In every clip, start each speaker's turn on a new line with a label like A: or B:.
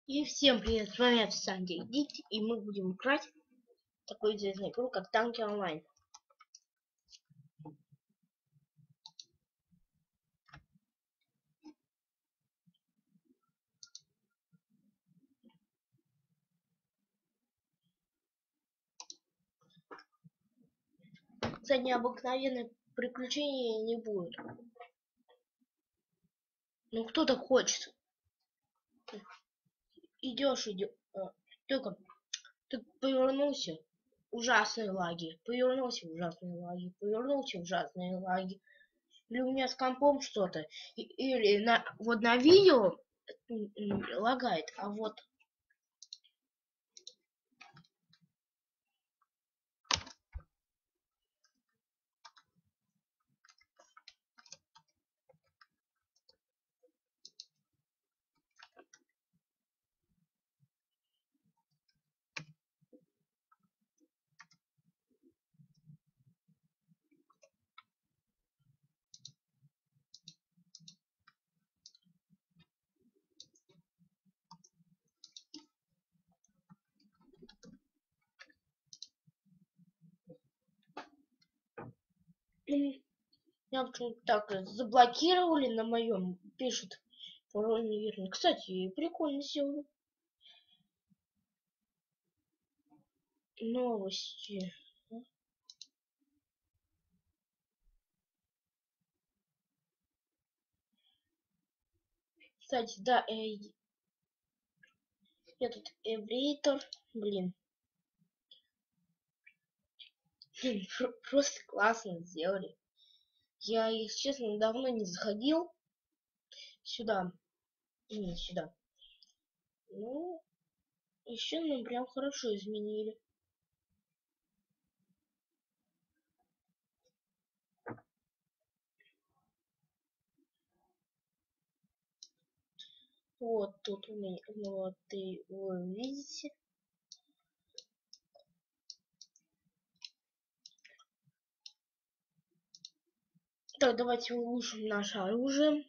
A: И всем привет, с вами Санди Дик, и мы будем играть в такую известную игру, как Танки Онлайн. Кстати, необыкновенных приключений не будет. Ну кто так хочет? Идешь. Только ты повернулся, ужасные лаги. Повернулся, ужасные лаги. Повернулся, ужасные лаги. Или у меня с компом что-то. Или вот на видео лагает, а вот меня почему-то так заблокировали на моем, пишут пароль неверный. Кстати, прикольно сделали. Новости. Кстати, да, этот эврейтор, блин, просто классно сделали. Я, если честно, давно не заходил сюда, именно сюда. Ну, еще нам прям хорошо изменили. Вот тут у меня, вот вы видите. Так, давайте улучшим наше оружие.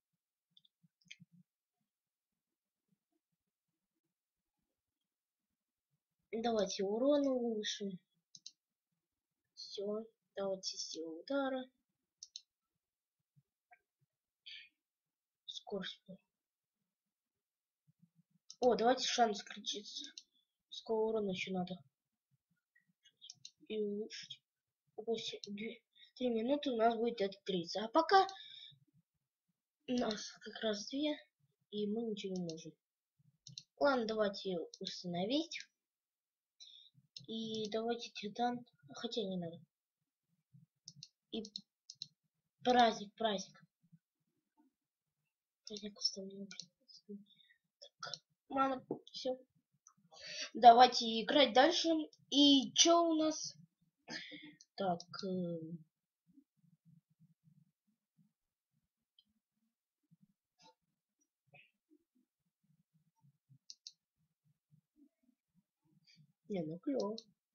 A: Давайте урон улучшим. Все, давайте силу удара. Скорость. О, давайте шанс кричиться. Сколько урона еще надо. И улучшить. 3 минуты у нас будет это 30. А пока у нас как раз 2, и мы ничего не можем. Ладно, давайте установить. И давайте титан. Хотя не надо. И праздник. Праздник установлен. Так, ладно, все. Давайте играть дальше. И что у нас? Так. Не, ну клево.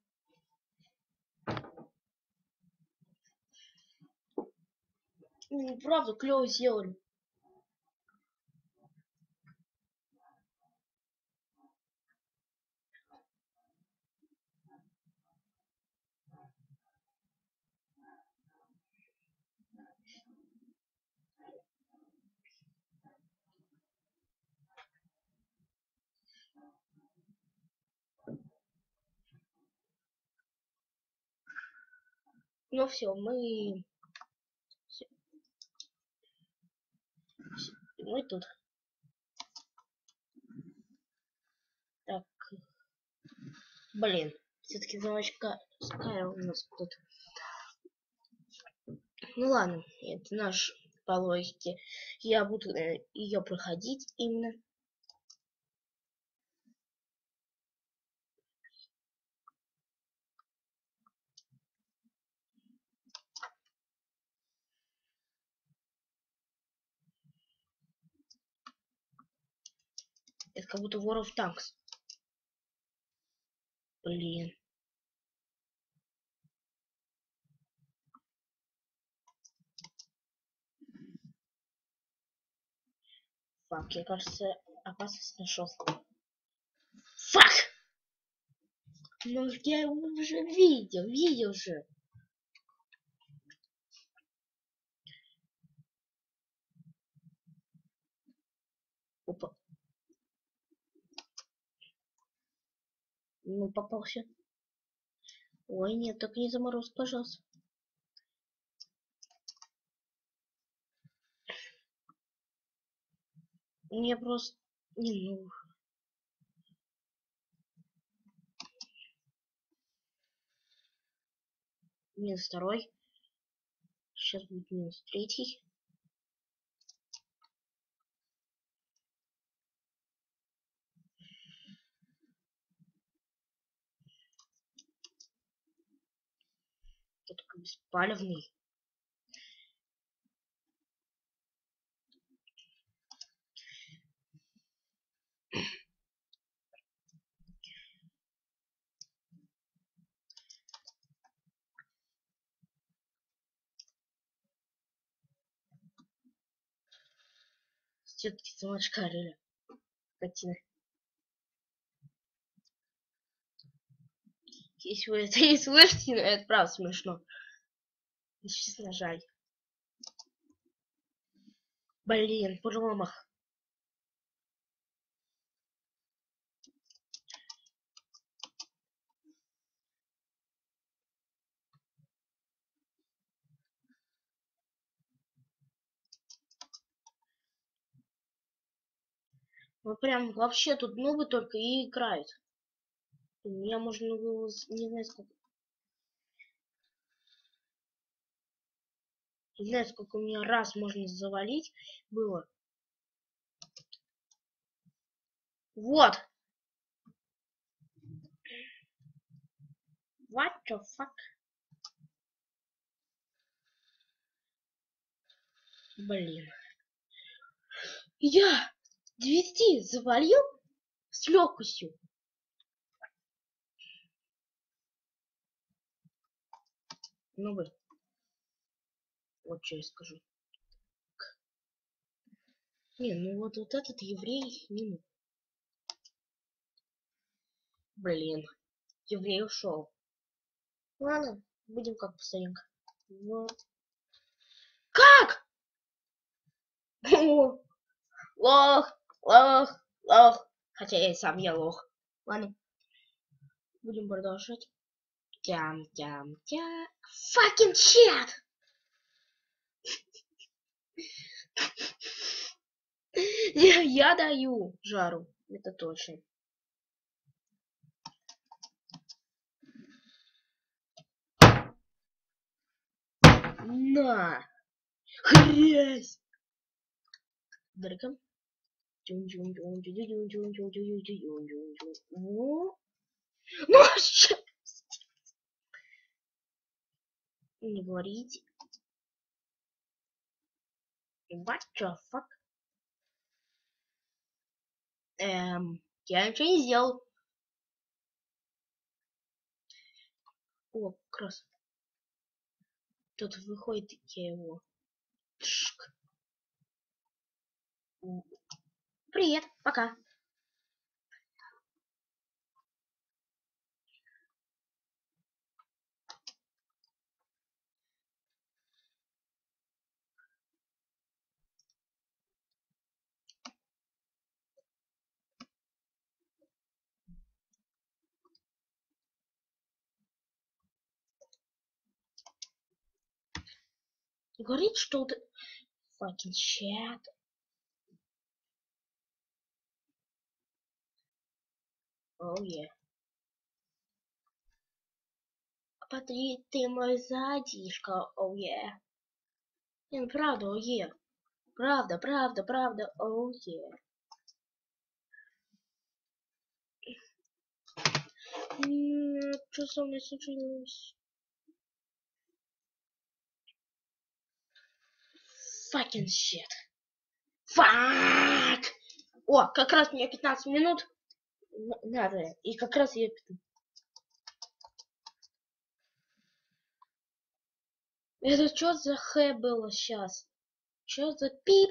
A: Ну, правда, клево сделали. Ну все, мы тут. Так, блин, все-таки замочка Скайла у нас тут. Ну ладно, это наш по логике. Я буду ее проходить именно. Это как будто War of Tanks. Блин. Фак, я, кажется, опасность нашел. Фак! Ну, я его уже видел же. Опа. Ну, попался. Ой, нет, так не замороз, пожалуйста. Мне просто... Не, ну... Минус второй. Сейчас будет минус третий. Я такой беспалевный. Все-таки замочка реально. Картина. Если вы это не слышите, но это правда смешно. Честно, жаль. Блин, промах. Ну прям вообще тут нубы только и играют. Меня можно было, не знаю сколько. Не знаю, сколько у меня раз можно завалить было. Вот. What the fuck? Блин. Я 200 завалил с легкостью. Ну бы. Вот что я скажу. Не, ну вот этот еврей не. Блин. Еврей ушел. Ладно, будем как по-старинку. Вот. Как? О, лох, лох, лох. Хотя я и сам я лох. Ладно, будем продолжать. Тям-тям-тя. Fucking shit! Я даю жару. Это точно. На! Хрясь! Дорога. Ну, не говорите. What the fuck? Я ничего не сделал. О, как раз. Тут выходит, я его. Тшк. Привет, пока. Говорит, что вот fucking shit. Oh yeah. Патри, ты мой задишка, oh yeah. Не, правда, oh yeah. Правда, правда, правда, oh yeah. Что со мной случилось? Fucking shit. Fuck! О, как раз мне 15 минут надо. И как раз я... Это что за х было сейчас? Что за пип?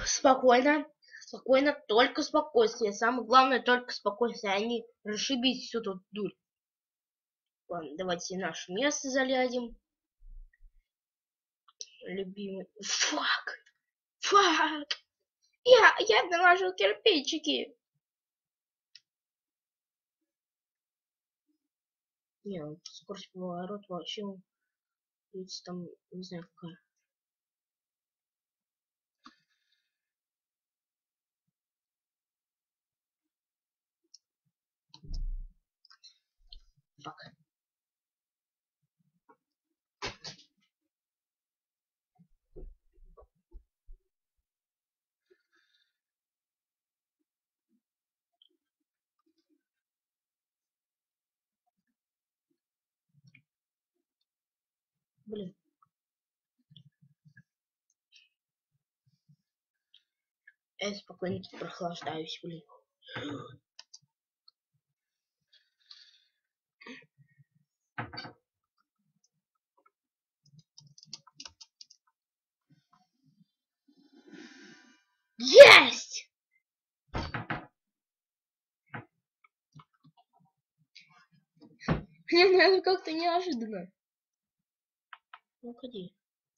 A: Спокойно. Спокойно, только спокойствие. Самое главное, только спокойствие. Они расшибись всю тут дурь. Ладно, давайте наше место залядем. Любимый. Фак! Фак! Я наложил кирпичики. Не, скорость поворота вообще, там, не знаю какая. Фак. Блин. Я спокойно тут прохлаждаюсь, блин. Есть! Мне надо как-то неожиданно. Ну, ходи.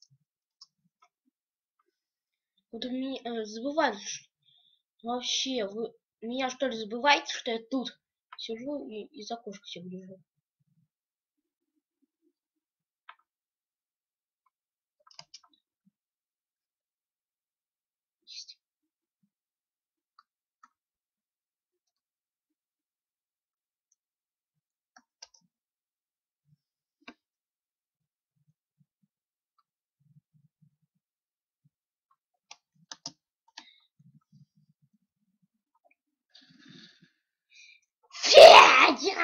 A: Вот у меня забывают. Вообще, вы меня что ли забываете, что я тут сижу и из окошка все гляжу? Федя!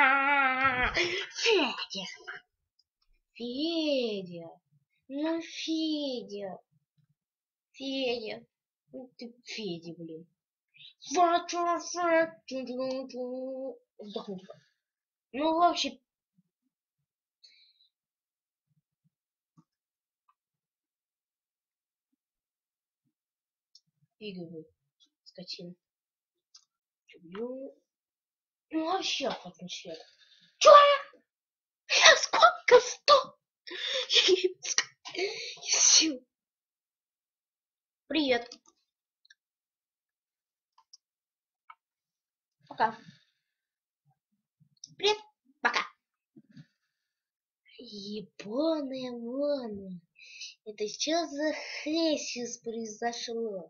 A: Федя! Федя! Ну, Федя! Федя! Ну ты Федя, блин. Вздохнуть. Ну, вообще... Игорь, скотина. Люблю... Ну, вообще охотный свет. Чё? Сколько? 100? Привет. Пока. Привет. Пока. Ебаная мана. Это что за хрень сейчас произошло?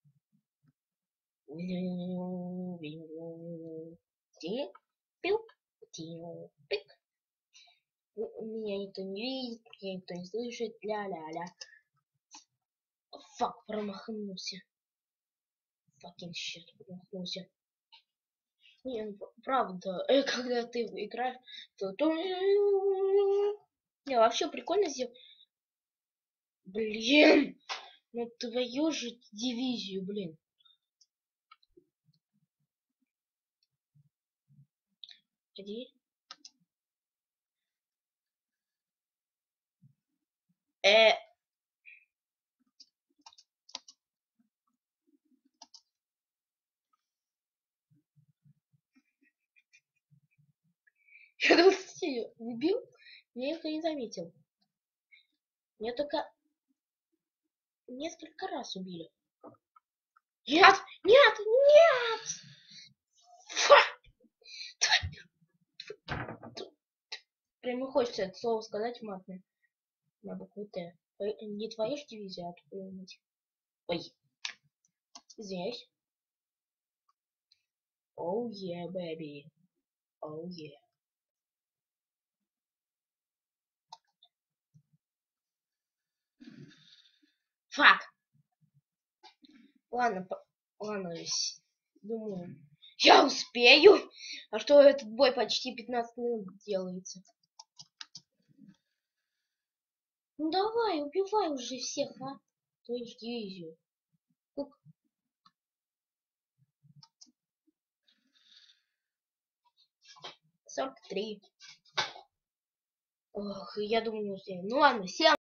A: Меня никто не видит, меня никто не слышит. Ля-ля-ля. Фак, промахнулся. Факин щит, промахнулся. Не, ну, правда, когда ты играешь, то... Не, вообще прикольно сделать. Блин! Ну твою же дивизию, блин. Иди. Я тут убил, меня никто не заметил. Меня только несколько раз убили. Нет! Нет! Нет! Фа! Прям не хочется это слово сказать матное. На букву Т. Не твоя же дивизия, а твою мать. Ой. Извиняюсь. Oh yeah, baby. Oh yeah. Фак. Ладно, ладно, думаю. Я успею. А что этот бой почти 15 минут делается? Ну давай, убивай уже всех, а? Твою дивизию. 43. Ох, я думаю, не успею. Ну ладно, всем